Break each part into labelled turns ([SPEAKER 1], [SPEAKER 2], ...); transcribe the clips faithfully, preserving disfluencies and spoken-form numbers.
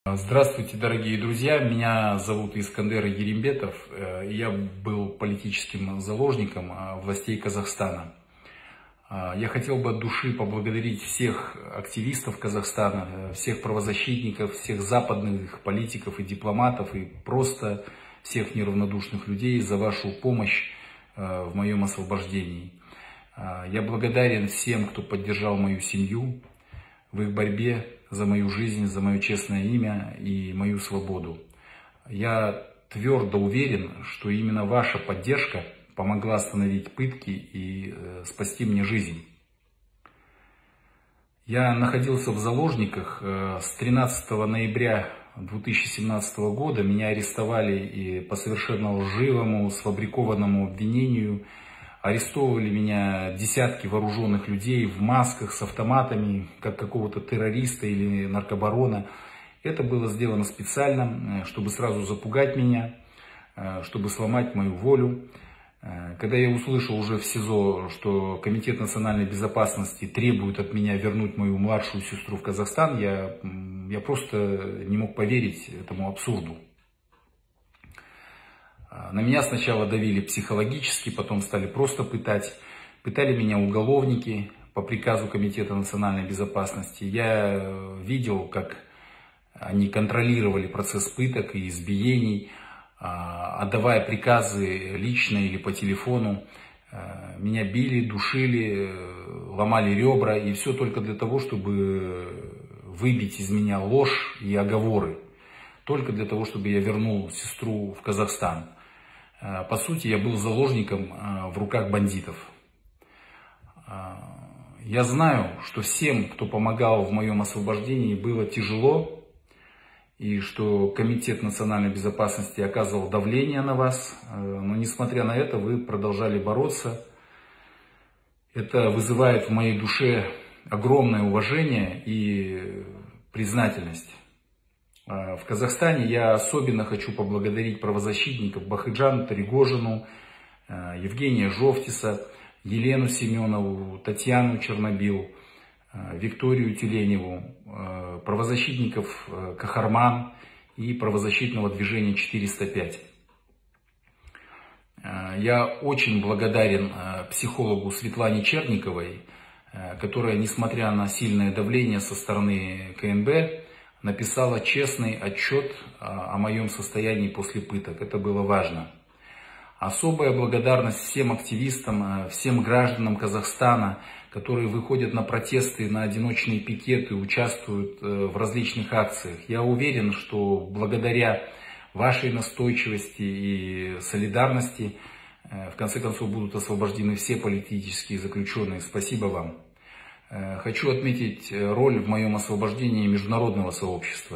[SPEAKER 1] Здравствуйте, дорогие друзья! Меня зовут Искандер Ерембетов. Я был политическим заложником властей Казахстана. Я хотел бы от души поблагодарить всех активистов Казахстана, всех правозащитников, всех западных политиков и дипломатов, и просто всех неравнодушных людей за вашу помощь в моем освобождении. Я благодарен всем, кто поддержал мою семью в их борьбе за мою жизнь, за мое честное имя и мою свободу. Я твердо уверен, что именно ваша поддержка помогла остановить пытки и э, спасти мне жизнь. Я находился в заложниках э, с тринадцатого ноября две тысячи семнадцатого года. Меня арестовали и по совершенно лживому, сфабрикованному обвинению. Арестовывали меня десятки вооруженных людей в масках с автоматами, как какого-то террориста или наркобарона. Это было сделано специально, чтобы сразу запугать меня, чтобы сломать мою волю. Когда я услышал уже в СИЗО, что Комитет национальной безопасности требует от меня вернуть мою младшую сестру в Казахстан, я, я просто не мог поверить этому абсурду. На меня сначала давили психологически, потом стали просто пытать. Пытали меня уголовники по приказу Комитета национальной безопасности. Я видел, как они контролировали процесс пыток и избиений, отдавая приказы лично или по телефону. Меня били, душили, ломали ребра, и все только для того, чтобы выбить из меня ложь и оговоры. Только для того, чтобы я вернул сестру в Казахстан. По сути, я был заложником в руках бандитов. Я знаю, что всем, кто помогал в моем освобождении, было тяжело, и что Комитет национальной безопасности оказывал давление на вас, но несмотря на это, вы продолжали бороться. Это вызывает в моей душе огромное уважение и признательность. В Казахстане я особенно хочу поблагодарить правозащитников Бахыджану Таригожину, Евгения Жовтиса, Елену Семенову, Татьяну Чернобил, Викторию Тюленеву, правозащитников Кахарман и правозащитного движения четыреста пять. Я очень благодарен психологу Светлане Черниковой, которая, несмотря на сильное давление со стороны КНБ, написала честный отчет о моем состоянии после пыток. Это было важно. Особая благодарность всем активистам, всем гражданам Казахстана, которые выходят на протесты, на одиночные пикеты, участвуют в различных акциях. Я уверен, что благодаря вашей настойчивости и солидарности в конце концов будут освобождены все политические заключенные. Спасибо вам. Хочу отметить роль в моем освобождении международного сообщества.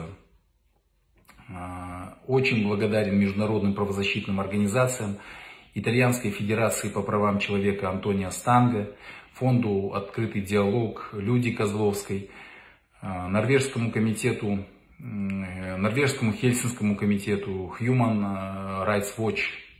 [SPEAKER 1] Очень благодарен международным правозащитным организациям, Итальянской Федерации по правам человека Антонио Станго, фонду «Открытый диалог» Люди Козловской, Норвежскому комитету, Норвежскому Хельсинскому комитету Human Rights Watch.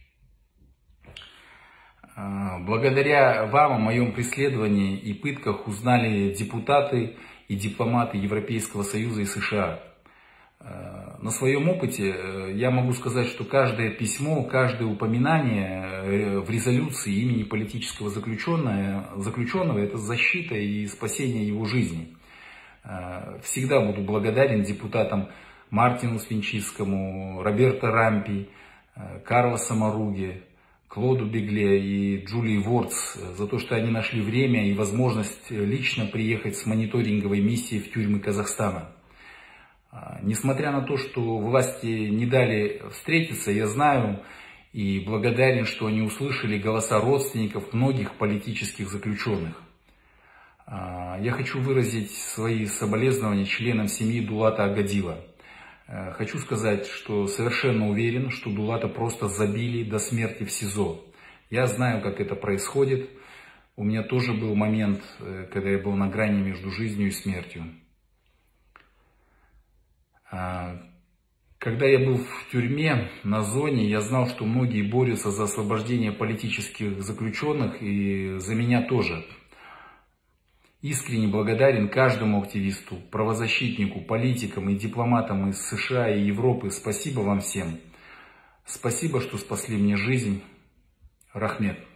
[SPEAKER 1] Благодаря вам о моем преследовании и пытках узнали депутаты и дипломаты Европейского Союза и США. На своем опыте я могу сказать, что каждое письмо, каждое упоминание в резолюции имени политического заключенного, заключенного – это защита и спасение его жизни. Всегда буду благодарен депутатам Мартину Свинчистскому, Роберто Рампи, Карло Самаруге, Клоду Бегле и Джулии Вордс за то, что они нашли время и возможность лично приехать с мониторинговой миссией в тюрьмы Казахстана. Несмотря на то, что власти не дали встретиться, я знаю и благодарен, что они услышали голоса родственников многих политических заключенных. Я хочу выразить свои соболезнования членам семьи Дулата Агадила. Хочу сказать, что совершенно уверен, что Дулата просто забили до смерти в СИЗО. Я знаю, как это происходит. У меня тоже был момент, когда я был на грани между жизнью и смертью. Когда я был в тюрьме, на зоне, я знал, что многие борются за освобождение политических заключенных, и за меня тоже. искренне благодарен каждому активисту, правозащитнику, политикам и дипломатам из США и Европы. Спасибо вам всем. Спасибо, что спасли мне жизнь. Рахмет.